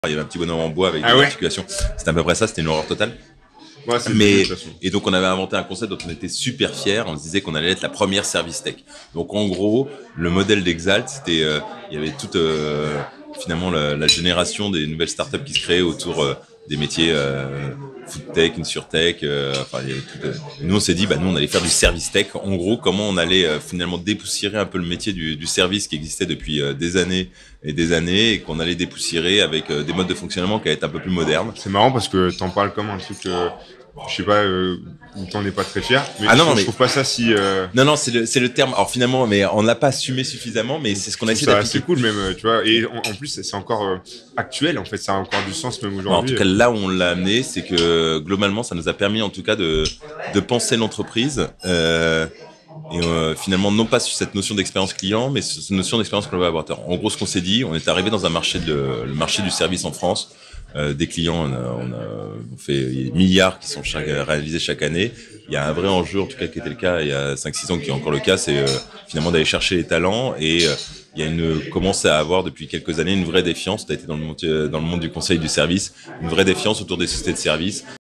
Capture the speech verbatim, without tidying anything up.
Il y avait un petit bonhomme en bois avec Ah des ouais. articulations. C'était à peu près ça, c'était une horreur totale. Ouais, c'est Mais, de toute façon. et donc on avait inventé un concept dont on était super fiers. On se disait qu'on allait être la première service tech. Donc en gros, le modèle d'Exalt, c'était, euh, il y avait toute euh, finalement la, la génération des nouvelles startups qui se créaient autour euh, des métiers euh, food tech, insurtech. Euh, enfin, il y avait tout, euh, nous on s'est dit, bah nous on allait faire du service tech. En gros, comment on allait euh, finalement dépoussiérer un peu le métier du, du service qui existait depuis euh, des années et des années, et qu'on allait dépoussiérer avec euh, des modes de fonctionnement qui allaient être un peu plus modernes. C'est marrant parce que t'en parles comme un truc, euh, je sais pas, euh, où t'en es pas très fier. Mais, Ah je, non, non, je mais trouve pas ça si. Euh, non, non, c'est le, c'est le terme. Alors finalement, mais on l'a pas assumé suffisamment, mais c'est ce qu'on a je trouve essayé ça d'appliquer. assez cool même, euh, tu vois. Et en, en plus, c'est encore euh, actuel en fait, ça a encore du sens même Bon, en aujourd'hui. tout cas, là où on l'a amené, c'est que globalement, ça nous a permis en tout cas de, de penser l'entreprise. Euh, et euh, finalement, non pas sur cette notion d'expérience client, mais sur cette notion d'expérience collaborateur. En gros, ce qu'on s'est dit, on est arrivé dans un marché de, le marché du service en France. Euh, des clients, on, a, on, a, on fait des milliards qui sont chaque, réalisés chaque année. Il y a un vrai enjeu, en tout cas qui était le cas il y a cinq six ans, qui est encore le cas, c'est euh, finalement d'aller chercher les talents. Et euh, il y a une commence à avoir depuis quelques années une vraie défiance. Tu as été dans le monde, dans le monde du conseil du service, une vraie défiance autour des sociétés de services.